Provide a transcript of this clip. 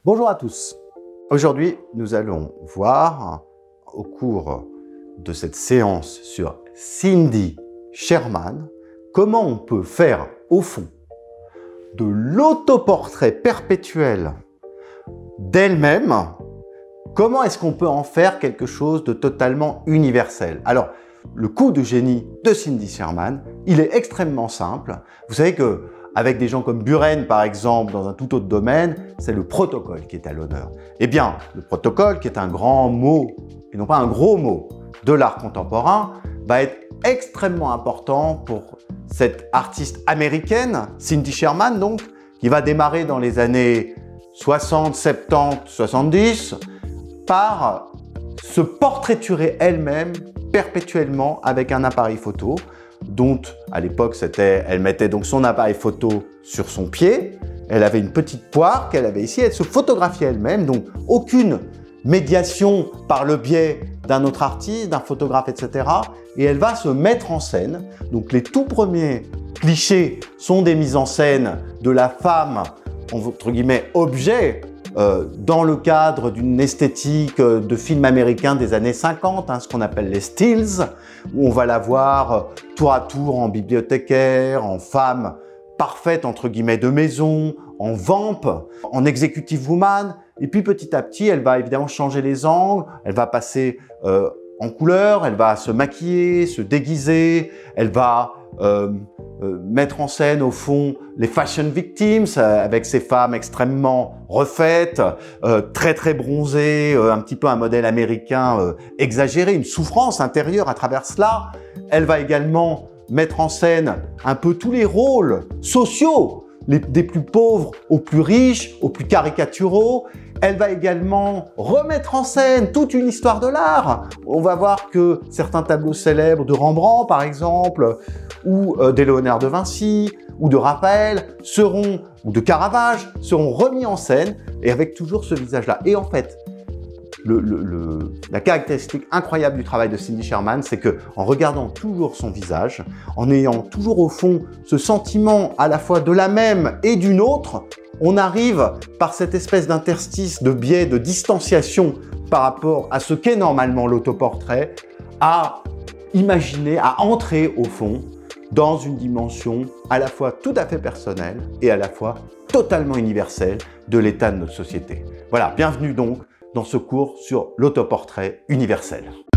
Bonjour à tous. Aujourd'hui, nous allons voir, au cours de cette séance sur Cindy Sherman, comment on peut faire, au fond, de l'autoportrait perpétuel d'elle-même. Comment est-ce qu'on peut en faire quelque chose de totalement universel? Alors, le coup de génie de Cindy Sherman, il est extrêmement simple. Vous savez que avec des gens comme Buren, par exemple, dans un tout autre domaine, c'est le protocole qui est à l'honneur. Eh bien, le protocole, qui est un grand mot, et non pas un gros mot, de l'art contemporain, va être extrêmement important pour cette artiste américaine, Cindy Sherman, donc, qui va démarrer dans les années 60, 70, 70, par se portraiturer elle-même perpétuellement avec un appareil photo, dont à l'époque elle mettait donc son appareil photo sur son pied, elle avait une petite poire qu'elle avait ici, elle se photographiait elle-même, donc aucune médiation par le biais d'un autre artiste, d'un photographe, etc. Et elle va se mettre en scène. Donc les tout premiers clichés sont des mises en scène de la femme, entre guillemets, objet, dans le cadre d'une esthétique de film américain des années 50, ce qu'on appelle les stills, où on va la voir tour à tour en bibliothécaire, en femme parfaite entre guillemets de maison, en vamp, en executive woman, et puis petit à petit elle va évidemment changer les angles, elle va passer en couleur, elle va se maquiller, se déguiser, elle va mettre en scène au fond les fashion victims avec ces femmes extrêmement refaites, très bronzées, un petit peu un modèle américain exagéré, une souffrance intérieure à travers cela. Elle va également mettre en scène un peu tous les rôles sociaux, des plus pauvres aux plus riches, aux plus caricaturaux. Elle va également remettre en scène toute une histoire de l'art. On va voir que certains tableaux célèbres de Rembrandt, par exemple, ou des Léonard de Vinci, ou de Raphaël, ou de Caravage, seront remis en scène, et avec toujours ce visage-là. Et en fait, la caractéristique incroyable du travail de Cindy Sherman, c'est que en regardant toujours son visage, en ayant toujours au fond ce sentiment à la fois de la même et d'une autre, on arrive par cette espèce d'interstice, de biais, de distanciation par rapport à ce qu'est normalement l'autoportrait, à imaginer, à entrer au fond dans une dimension à la fois tout à fait personnelle et à la fois totalement universelle de l'état de notre société. Voilà, bienvenue donc dans ce cours sur l'autoportrait universel.